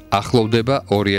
ახლოვდება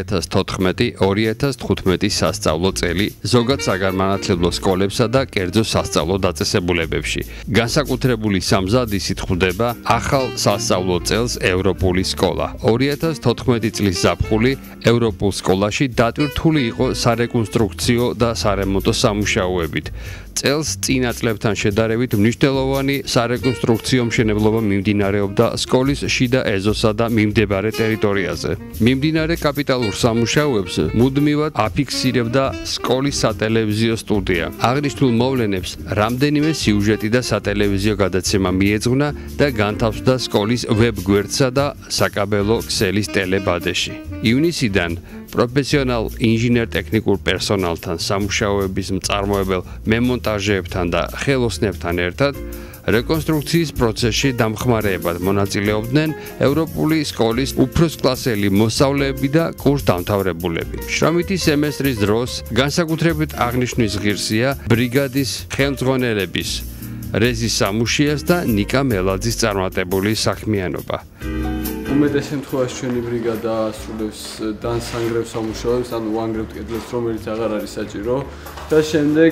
2014-2015 სასწავლო წელი ზოგად საგანმანათლებლო სკოლებსა და კერძო სასწავლო დაწესებულებებში. განსაკუთრებული სამზადისით ხვდება ახალ სასწავლო წელს ევროპული სკოლა. 2014 წლის ზაფხული ევროპულ სკოლაში დატვირთული იყო სარეკონსტრუქციო და სარემონტო სამუშაოებით. წელს წინა წლებთან შედარებით მნიშვნელოვანი სარეკონსტრუქციო მშენებლობა მიმდინარეობდა სკოლის შიდა ეზოსა და მიმდებარე ტერიტორიაზე. მიმდინარე კაპიტალურ სამუშაოებს მუდმივად აფიქსირებდა სკოლის სატელევიზიო სტუდია. აღნიშნულ მოვლენებს რამდენიმე სიუჟეტი და სატელევიზიო გადაცემა მიეძღვნა და განთავსდა სკოლის ვებ-გვერდსა და საკაბელო ქსელის ტელებადეში. ივნისიდან პროფესიონალ ინჟინერ-ტექნიკურ პერსონალთან, სამუშაოების მწარმოებელ მემონტაჟეებთან და ხელოსნებთან ერთად რეკონსტრუქციის პროცესში დამხმარეებად მონაწილეობდნენ ევროპული სკოლის უფროსკლასელი მოსწავლეები და კურსდამთავრებულები. შრომითი სემესტრის დროს განსაკუთრებით აღნიშვნის ღირსია ბრიგადის ხელმძღვანელების რეზი სამუშიას და ნიკა მელაძის წარმატებული საქმიანობა. უმეტეს შემთხვევაში ჩვენი ბრიგადა ასრულებს დანსანგრევ სამუშაოებს, ანუ უანგრევთ კედლებს, რომელიც აღარ არის საჭირო და შემდეგ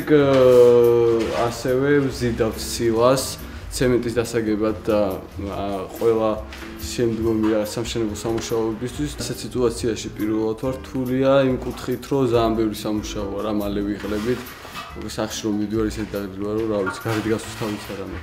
ასევე ვზიდავთ სილას ცემენტის დასაგებად და ყველა შემდგომი სამშენებლო სამუშაოებისთვის. ასეთ სიტუაციაში პირველად ვარ რთულია იმ კუთხით, რომ ძალიან ბევრი სამუშაოა რა მალე ვიღლებით. სახში რომ მივდივარ ისეთ დაგრძელვა, რომ რა ვიცი, გარეთ გასვლის თავიც არ ამე.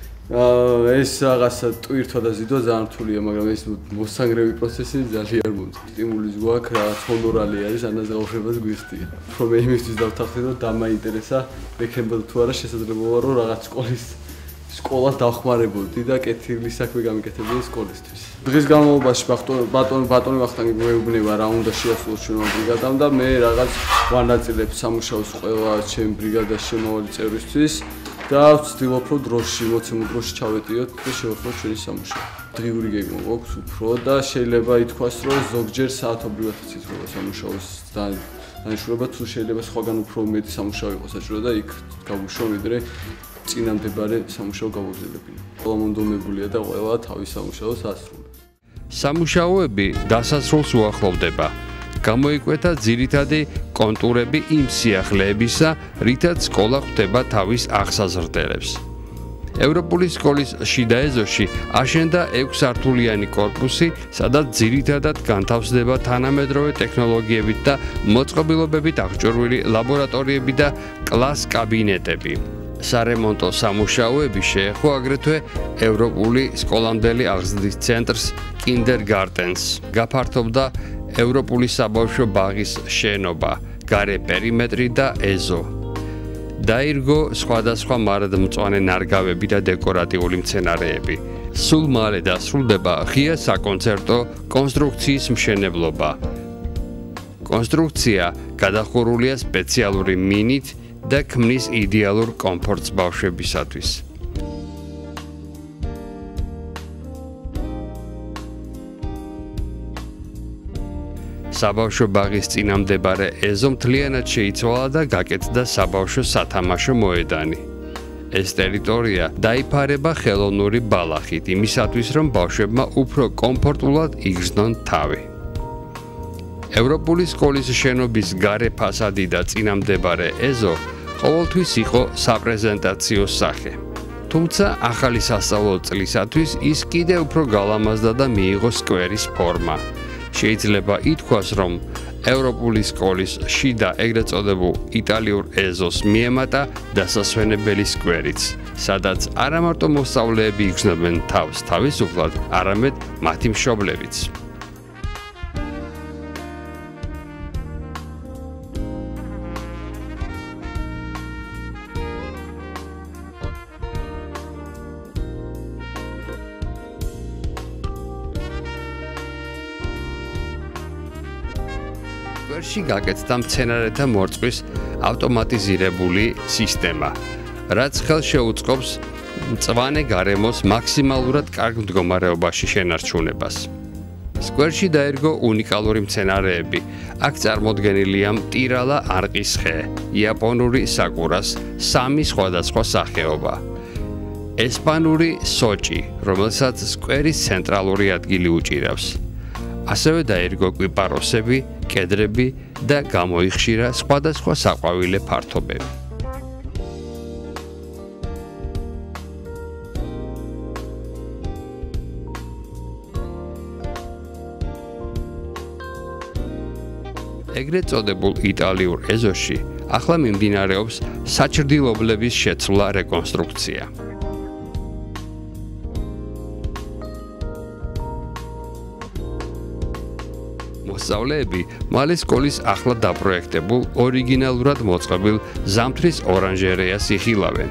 ეს რაღაცა ტვირთვა და ზიდვა ძალიან რთულია, მაგრამ ეს მოსანგრევი პროცესი ძალიან მომწონს. სტიმულის გვაქვს, რაღაც ჰონორალი არის, ანაზე გაუშვებას გვიხდია. რომ მე იმისთვის დავთანხმდი, რომ დამაინტერესა, მექნებოდა თუ არა შესაძლებელია, რომ რაღაც სკოლას დავხმარებოდი და კეთილი საქმე გამიკეთებინა სკოლისთვის. დღის განმავლობაში ბატონი ვახტანგი მეუბნება რა უნდა შეასრულოს ჩვენმა ბრიგადამ და მე რაღაც ვანაწილებ სამუშაოს ყველა ჩემ ბრიგადას შემავალი წევრისთვის. და ვცდილობ რომ დროში, მოცემულ დროში ჩავეტიოთ და შევახოთ ჩვენი სამუშაო. დღიური გეგმა გვაქვს უფრო და შეიძლება ითქვას, რომ ზოგჯერ საათობრივად იცრუება სამუშაოს დანიშნულება, თუ შეიძლება სხვაგან უფრო მეტი სამუშაო იყოს საჭირო და იქ გავუშვო ვიდრე წინამდებარე სამუშაო გავაგრძელებინა. ყველა მონდომებულია და ყველა თავის სამუშაოს ასრულებს. სამუშაოები დასასრულს უახლოვდება. გამოიკვეთა ძირითადი კონტურები იმ სიახლეებისა, რითაც სკოლა ხვდება თავის აღსაზრდელებს. ევროპული სკოლის შიდა ეზოში აშენდა 6 სართულიანი კორპუსი, სადაც ძირითადად განთავსდება თანამედროვე ტექნოლოგიებით და მოწყობილობებით აღჭურვილი ლაბორატორიები და კლას კაბინეტები. სარემონტო სამუშაოები შეეხო აგრეთვე ევროპული სკოლამდელი აღზრდის ცენტრს კინდერგარტენს. გაფართოვდა ევროპული საბავშვო ბაღის შენობა, გარე პერიმეტრი და ეზო. დაირგო სხვადასხვა მარადმწვანე ნარგავები და დეკორატიული მცენარეები. სულ მალე დასრულდება ღია საკონცერტო კონსტრუქციის მშენებლობა. კონსტრუქცია გადახურულია სპეციალური მინით და ქმნის იდეალურ კომფორტს ბავშვებისათვის. საბავშვო ბაღის წინამდებარე ეზო მთლიანად შეიცვალა და გაკეთდა საბავშვო სათამაშო მოედანი. ეს ტერიტორია დაიფარება ხელოვნური ბალახით, იმისათვის რომ ბავშვებმა უფრო კომფორტულად იგრძნონ თავი. ევროპული სკოლის შენობის გარე ფასადი და წინამდებარე ეზო ყოველთვის იყო საპრეზენტაციო სახე. თუმცა ახალი სასწავლო წლისათვის ის კიდევ უფრო გალამაზდა და მიიღო სკვერის ფორმა. შეიძლება ითქვას, რომ ევროპული სკოლის შიდა ეგრეთ წოდებულ იტალიურ ეზოს მიემატა დასასვენებელი სკვერიც, სადაც არა მარტო მოსწავლეები იგრძნობენ თავს თავისუფლად, არამედ მათი მშობლებიც. სკვერში გაკეთდა მცენარეთა მორწყვის ავტომატიზირებული სისტემა, რაც ხელს შეუწყობს მწვანე გარემოს მაქსიმალურად კარგ მდგომარეობაში შენარჩუნებას. სკვერში დაირგო უნიკალური მცენარეები. აქ წარმოდგენილია მტირალა არყის ხე, იაპონური საკურას 3 სხვადასხვა სახეობა. ესპანური სოჭი, რომელსაც სკვერის ცენტრალური ადგილი უჭირავს. ასევე დაირგო კვიპაროსები, კედრები და გამოიხშირა სხვადასხვა საყვავილე ფართობები. ეგრეთ წოდებულ იტალიურ ეზოში ახლა მიმდინარეობს საჭრდილობლების შეცვლა რეკონსტრუქცია. მოსწავლეები მალე სკოლის ახლა დაპროექტებულ ორიგინალურად მოწყობილ ზამთრის ორანჟერეას იხილავენ.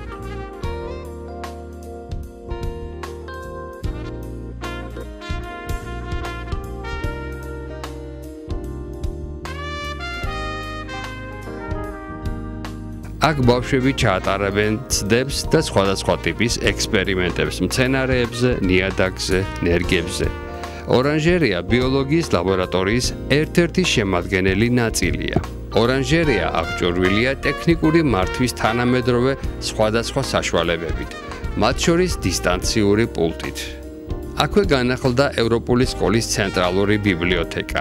აქ ბავშვები ჩაატარებენ ცდებს და სხვადასხვა ტიპის ექსპერიმენტებს მცენარეებზე, ნიადაგზე, ნერგებზე. ორანჟერეა ბიოლოგიის ლაბორატორიის ერთ-ერთი შემადგენელი ნაწილია. ორანჟერეა აღჭურვილია ტექნიკური მართვის თანამედროვე სხვადასხვა საშუალებებით, მათ შორის დისტანციური პულტით. აქვე განახლდა ევროპული სკოლის ცენტრალური ბიბლიოთეკა.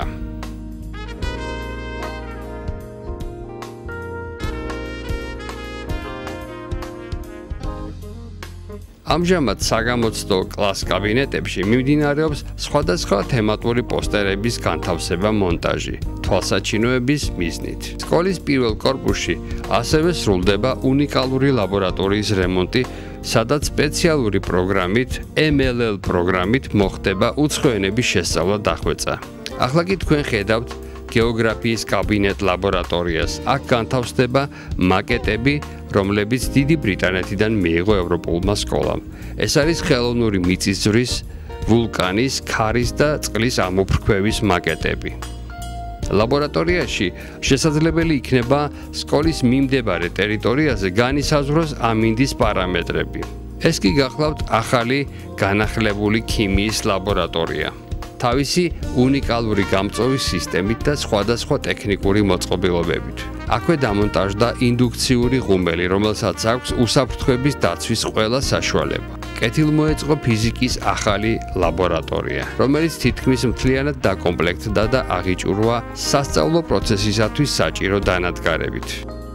ამჟამად საგამოცდო კლას კაბინეტებში მიმდინარეობს სხვადასხვა თემატური პოსტერების განთავსება მონტაჟი, თვალსაჩინოების მიზნით. სკოლის პირველ კორპუსში ასევე სრულდება უნიკალური ლაბორატორიის რემონტი, სადაც სპეციალური პროგრამით, MLL პროგრამით მოხდება უცხოენების შესწავლა დახვეწა. ახლა კი თქვენ ხედავთ გეოგრაფიის კაბინეტ ლაბორატორიას. აქ განთავსდება მაკეტები, რომლებიც დიდი ბრიტანეთიდან მიიღო ევროპულმა სკოლამ. ეს არის ხელოვნური მიწისძვრის, ვულკანის, ქარის და წყლის ამოფრქვევის მაკეტები. ლაბორატორიაში შესაძლებელი იქნება სკოლის მიმდებარე ტერიტორიაზე განისაზღვროს ამინდის პარამეტრები. ეს კი გახლავთ ახალი განახლებული ქიმიის ლაბორატორია. თავისი უნიკალური გამწვევის სისტემით და სხვადასხვა ტექნიკური მოწყობილობებით. აქვე დამონტაჟდა ინდუქციური ღუმელი, რომელსაც აქვს უსაფრთხოების დაცვის ყველა საშუალება. კეთილმოეწყო ფიზიკის ახალი ლაბორატორია, რომელიც თითქმის მთლიანად დაკომპლექტდა და აღიჭურვა სასწავლო პროცესისათვის საჭირო დანადგარებით.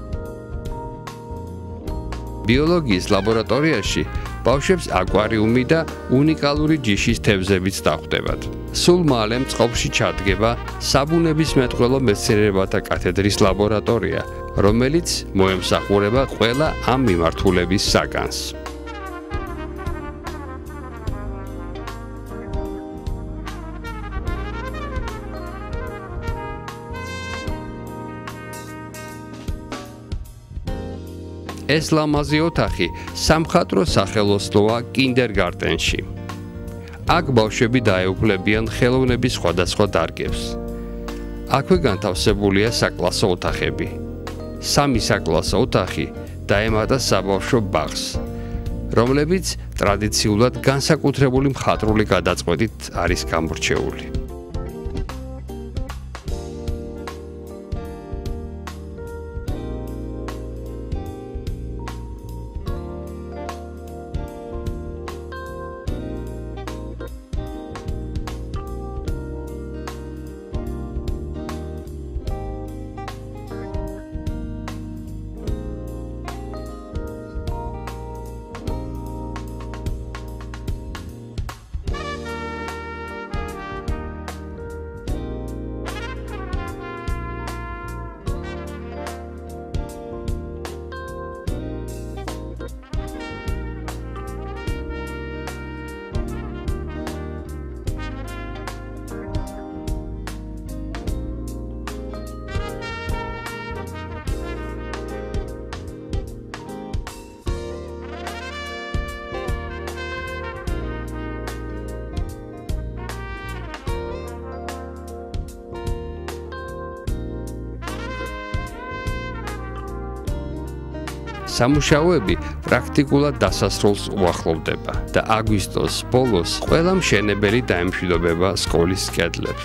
ბიოლოგიის ლაბორატორიაში ბავშვებს აკვარიუმი და უნიკალური ჯიშის თევზებიც დახვდებათ. სულ მალე წყობაში ჩადგება საბუნებისმეტყველო მეცნიერებათა კათედრის ლაბორატორია, რომელიც მოემსახურება ყველა ამ მიმართულების საგანს. ეს ლამაზი ოთახი სამხატვრო სახელოსნოა კინდერგარტენში. აქ ბავშვები დაეუფლებიან ხელოვნების სხვადასხვა დარგებს. აქვე განთავსებულია საკლასო ოთახები. 3 საკლასო ოთახი დაემატა საბავშვო ბაღს, რომლებიც ტრადიციულად განსაკუთრებული მხატვრული გადაწყვეტით არის გამორჩეული. სამუშაოები პრაქტიკულად დასასრულს უახლოვდება და აგვისტოს ბოლოს ყველა მშენებელი დაემშვიდობება სკოლის კედლებს.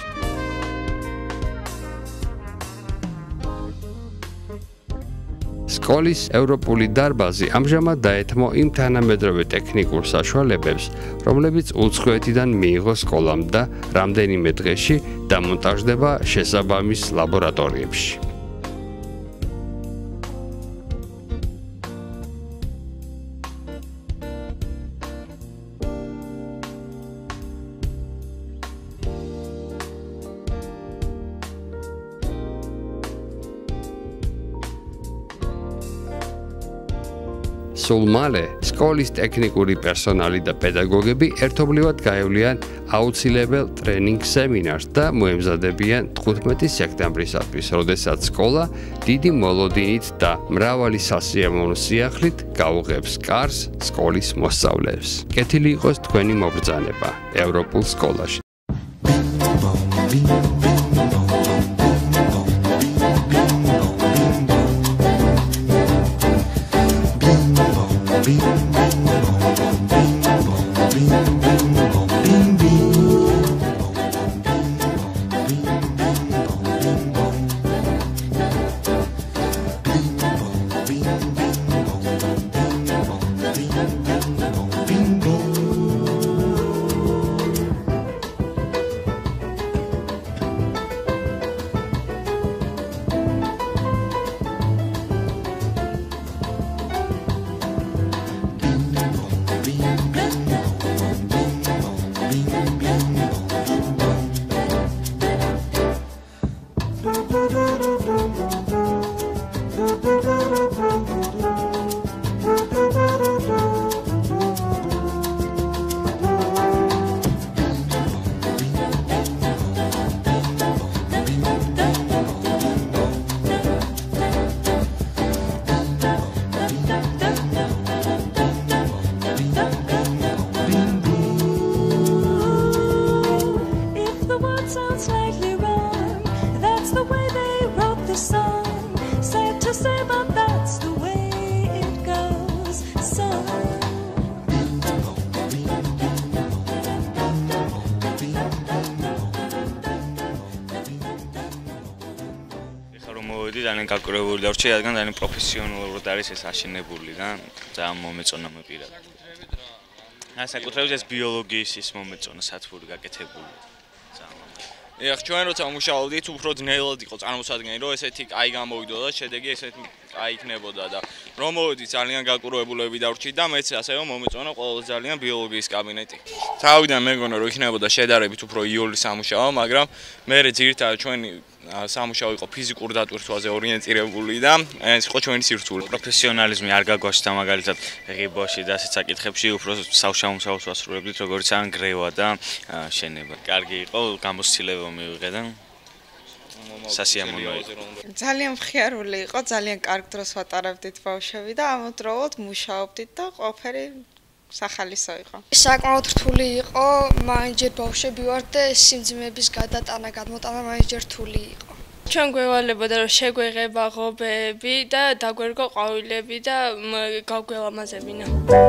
სკოლის ევროპული დარბაზი ამჟამად დაეთმო იმ თანამედროვე ტექნიკურ საშუალებებს, რომლებიც უცხოეთიდან მიიღო სკოლამ და რამდენიმე დღეში დამონტაჟდება შესაბამის ლაბორატორიებში. სულ მალე სკოლის ტექნიკური პერსონალი და პედაგოგები ერთობლივად გაევლიან აუცილებელ ტრენინგ სემინარს და მოემზადებიან 15 სექტემბრისათვის, როდესაც სკოლა დიდი მოლოდინით და მრავალი სასიამოვნო სიახლით გაუღებს კარს სკოლის მოსწავლეებს. კეთილი იყოს თქვენი მობრძანება ევროპულ სკოლაში. ძალიან გაკურებული და რჩი, რადგან ძალიან პროფესიონალურად არის ეს აშენებული და ძალიან მომეწონა მე პირადად. განსაკუთრებით ეს ბიოლოგიის ის მომეწონა სათბური გაკეთებული. ეხ ჩვენ როცა მუშაობდით, უფრო ძნელად იყო წარმოსადგენი, რომ ესეთი კაი გამოვიდო და შედეგი ესეთი კაი იქნებოდა და რომ მოვედი ძალიან გაკურებულები დავრჩი და მეც ასევე მომეწონა ყველაზე ძალიან ბიოლოგიის კაბინეტი. თავიდან მეგონა რომ იქნებოდა შედარებით უფრო იოლი სამუშაო, მაგრამ მე ძირითადად ჩვენი სამუშაო იყო ფიზიკურ დატვირთვაზე ორიენტირებული და ეს იყო ჩვენი სირთულე. პროფესიონალიზმი არ გაგვაჩნდა მაგალითად ღიბოში და ასეთ საკითხებში უფრო სამუშაოს ვასრულებდით, როგორც ან გრევა და შენება. კარგი იყო, გამოცდილება მივიღე და სასიამოვნო იყო. ძალიან მხიარული იყო, ძალიან კარგ დროს ვატარებდით ბავშვები და ამავდროულად მუშაობდით და ყველაფერი სახალისო იყო. საკმაოდ რთული იყო, მაინც ჯერ ბავშვები ვართ და სიმძიმების გადატანა, გადმოტანა მაინც ჯერ რთული იყო. ჩვენ გვევალებოდა რომ შეგვეღება ღობეები და დაგვერგო ყვავილები და გავგველამაზებინა.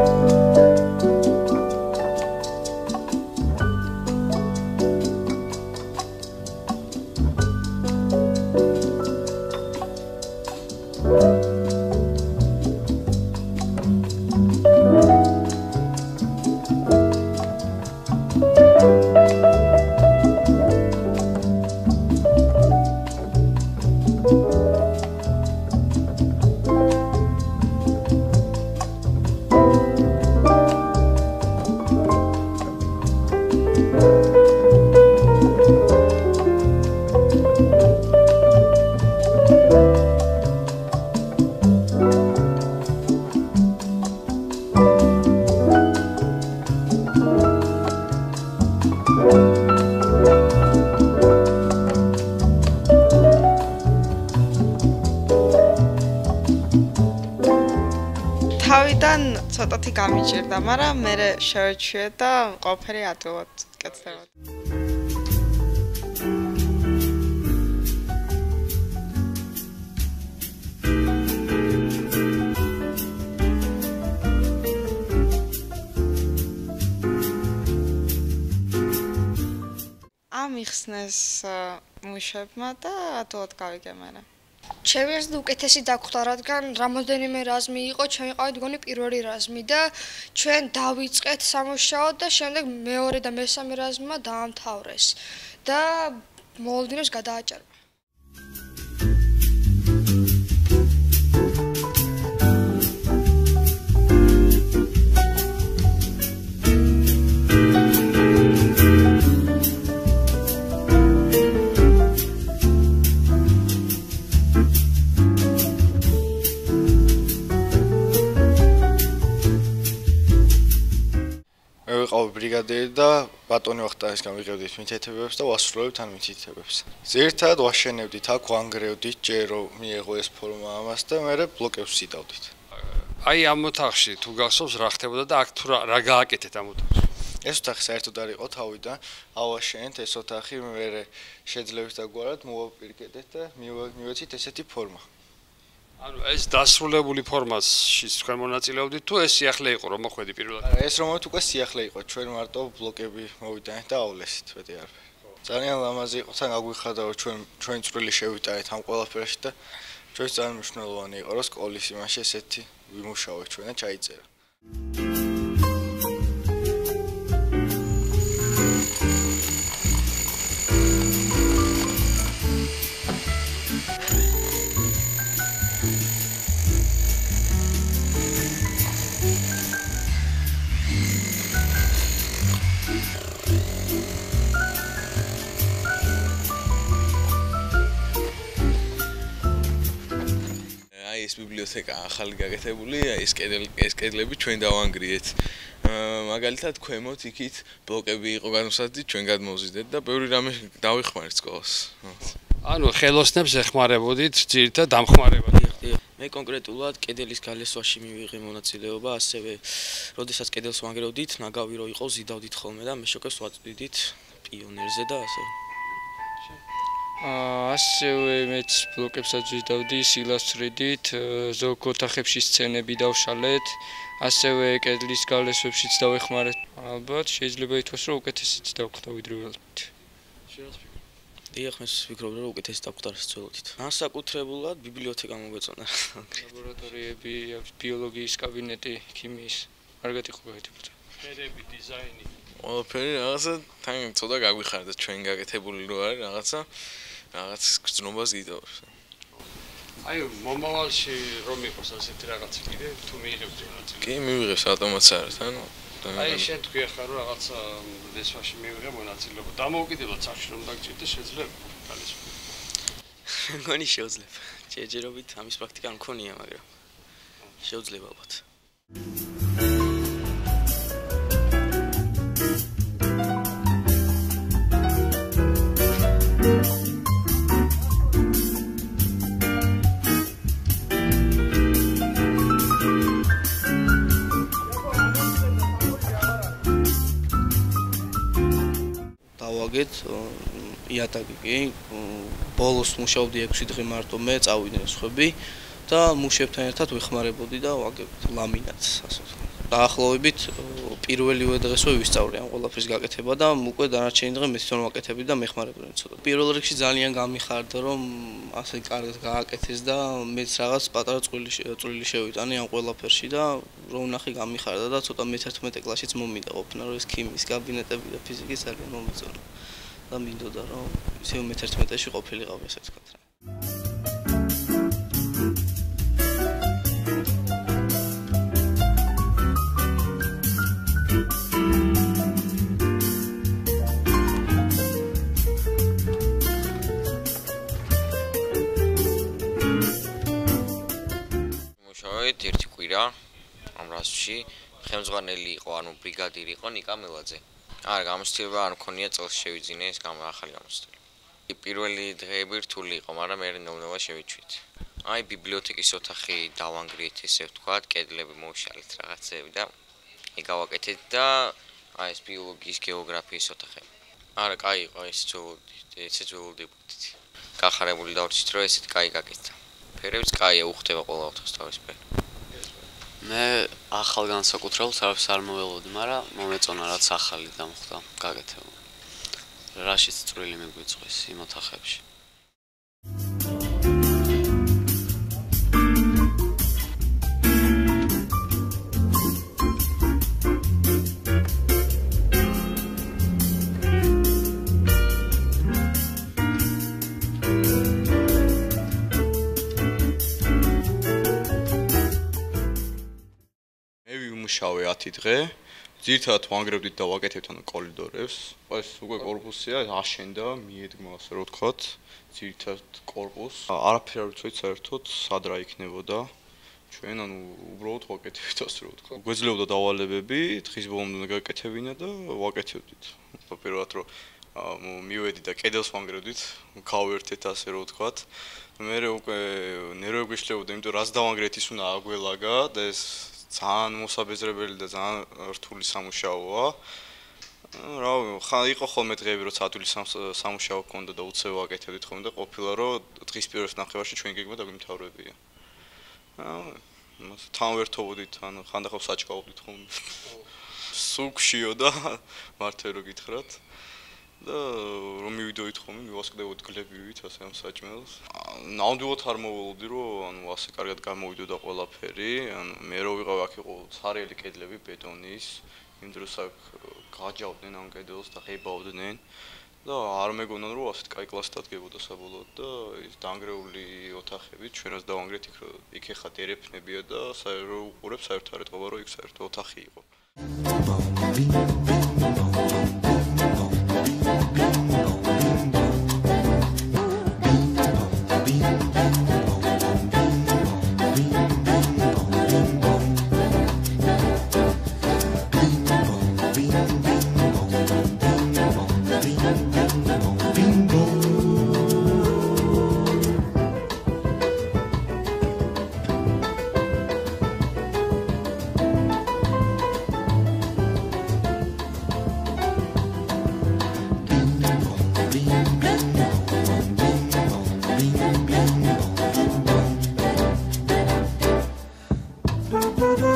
თავიდან ცოტათი გამიჭირდა, მაგრამ მე შევეჩვიე და ყველაფერი ადვილად კეთდებოდა. ამიხსნეს მუშებმა და ადვილად გავიგე მე. ჩემი აზრით უკეთესი დაგვხდა, რადგან რამოდენიმე რაზმი იყო, ჩვენ ვიყავით გონი პირველი რაზმი და ჩვენ დავიწყეთ სამუშაოდ და შემდეგ მეორე და მესამე რაზმმა დაამთავრეს და მოლოდინებს გადააჭარბა. ვიყავ ბრიგადირი და ბატონი ვახტანგისგან ვიღებდით მითითებებს და ვასრულებთ ამ მითითებებს. Ძირითადად ვაშენებდით აქ ვანგრევდით ჯერ რომ მიეღო ეს ფორმა ამას და მერე ბლოკებს ვიდავდით. აი ამ ოთახში თუ გახსოვს რა ხდებოდა და აქ თუ რა გააკეთეთ ამ ოთახში? ეს ოთახი საერთოდ არ იყო თავიდან, ავაშენეთ ეს ოთახი მერე შეძლებით დაგვარად მოვაპირკეთეთ და მივეცით ესეთი ფორმა. ანუ ეს დასრულებული ფორმაში თქვენ მონაწილეობდით თუ ეს სიახლე იყო რომ მოხვედი პირველად? ეს რომ უკვე სიახლე იყო, ჩვენ მარტო ბლოკები მოვიტანეთ დაავლესით, მეტი არაფერი. ძალიან ლამაზი იყო, თან აგვიხარდა რომ ჩვენ წვრილი შევიტანეთ ამ ყველაფერში და ჩვენ ძალიან მნიშვნელოვანი იყო რომ სკოლის იმაში ესეთი ვიმუშავეთ ჩვენ და ჩაიწერა. ეს ბიბლიოთეკა ახალი გაკეთებული, ეს კედლები ჩვენ დავანგრიეთ. მაგალითად, ქვემოთ იქით ბლოკები იყო განუსაზღვრელი, ჩვენ გადმოვზიდეთ და ბევრი რამე დავიხმარეთ სკოლას. ანუ ხელოსნებს ეხმარებოდით ძირითადად დამხმარებად. მე კონკრეტულად კედლის გალესვაში მივიღე მონაწილეობა, ასევე როდესაც კედელს ვანგრევდით, ნაგავი რო იყო, ზიდავდით ხოლმე და მე შოკებს ვაწვდით პიონერზე და ასევე ასევე მეც ბლოკებსაც ვიდავდი, სილასწრიდით, ზოგ ოთახებში სცენები დავშალეთ, ასევე კედლის გალესვებშიც დავეხმარეთ. ალბათ შეიძლება ითქვას, რომ უკეთესიც დავხდა ვიდრე ველოდით. დიახ, მე ვფიქრობ, რომ უკეთესი დავხდა რაც ველოდით. განსაკუთრებულად ბიბლიოთეკა მოგვეწონა. ლაბორატორიები, ბიოლოგიის კაბინეტი, ქიმიის, კარგად იყო გაკეთებული. ფერები, დიზაინი. ყველაფერი რაღაცა თან ცოტა გაგვიხარდა ჩვენ გაკეთებული რო არის რაღაცა რაღაც გრძნობას გიტოვებს. აი მომავალში რომ იყოს ასეთი რაღაცა კიდე თუ მიიღებთ მონაწილეობა? კი, მივიღებს ავტომატს არის, ანუ აი შენ თქვი ახლა რომ რაღაცა ლესვაში მივიღე მონაწილეობა. დამოუკიდებლად სახში რომ დაგჭირდე შეძლებ გალესვა. მგონი შეუძლება. ჯერჯერობით ამის პრაქტიკა მქონია, მაგრამ შეუძლება ალბათ. იატაკი კი ბოლოს მუშაობდი 6 დღე მარტო მე წავიდნენ სხვები და მუშებთან ერთად ვეხმარებოდი და ვაგებთ ლამინატს ასე ვთქვათ. დაახლოებით პირველივე დღესვე ვისწავლე ამ ყველაფრის გაკეთება და უკვე დანარჩენი დღე მე თვითონ ვაკეთებდი და მეხმარებოდი ცოტა. პირველ რიგში ძალიან გამიხარდა რომ ასე კარგად გააკეთეს და მეც რაღაც პატარა წვლილი შევიტანე ამ ყველაფერში და რომ ნახე გამიხარდა და ცოტა მე-11 კლასშიც მომიდა ყოფნა რომ ეს ქიმიის კაბინეტები და ფიზიკის ძალიან მომეწონა. და მინდოდა რომ ისევ მე-11-ში ყოფილიყავი ასე ვთქვათ. მუშაობთ ერთი კვირა ამ რაზმში, ხელმძღვანელი იყო, ანუ ბრიგადირი იყო ნიკა მელაძე. არა, გამოცდილება არ მქონია წელს შევიძინე ეს ახალი გამოცდილება. პირველი დღეები რთული იყო, მაგრამ მე ნელ-ნელა შევიჩვით. აი ბიბლიოთეკის ოთახი დავანგრიეთ, ესე ვთქვათ, კედლები მოვშალეთ რაღაცები და იგავაკეთეთ და აი ეს ბიოლოგიის, გეოგრაფიის ოთახები. არა, კაი იყო ესეც ველოდებოდით. გახარებული დავრჩით, რომ ესეთ კაი გაკეთდა. ფერებიც კაია, უხდება ყველა ოთახს თავისფერი. მე ახალ განსაკუთრებულს არაფერს არ მოველოდი, მაგრამ მომეწონა რაც ახალი დამხდა გაკეთება. რაშიც წვრილი მეგვიწვეს იმ ოთახებში. ვიმუშავე 10 დღე. ძირითადად ვანგრევდით და ვაკეთებთ ანუ კორიდორებს. ეს უკვე კორპუსია, აშენდა, მიედგმა ასე რომ ვთქვათ, ძირითადად კორპუსს. არაფერი არ ვიცით საერთოდ სად რა იქნებოდა. ჩვენ ანუ უბრალოდ ვაკეთებთ ასე რომ ვთქვათ. გვეძლებოდა დავალებები, დღის ბოლომდე გაკეთებინა და ვაკეთებდით. პირველად რომ მივედი და კედელს ვანგრევდით, გავერთეთ ასე რომ ვთქვათ. მე უკვე ნერვები გვიშლებოდა, იმიტომ რომ რაც დავანგრევთ ის უნდა აგველაგა და ეს ძალიან მოსაბეზრებელი და ძალიან რთული სამუშაოა. რა იყო ხოლმე დღეები რომ სათვლის სამუშაო ქონდა და უცებ ვაკეთებდით ხოლმე და ყოფილა რომ დღის პირველ ნახევარში ჩვენ გეგმა დაგვიმთავრებია. თან ვერთობოდით, ანუ ხანდახან საჭკაობდით ხოლმე. სუქშიო და მართლა რო გითხრათ. და რომ მივიდოით ხოლმე, მივასკდებოდ გლებივით ასე ამ საჭმელს. ნამდვილად არ მოველოდი რომ ანუ ასე კარგად გამოვიდოდა ყველაფერი, ანუ მე რო ვიყავ აქ იყო სარიელი კედლები ბეტონის, იმ დროს აქ გაჯავდნენ ამ კედელს და ღებავდნენ და არ მეგონა რომ ასეთ კაი კლასი დადგებოდა საბოლოოდ და ის დანგრეული ოთახები ჩვენაც დავანგრეთ იქ ეხა დერეფნებია და რო უყურებ საერთოდ არ ეტყობა რომ იქ საერთოდ ოთახი იყო. Do do do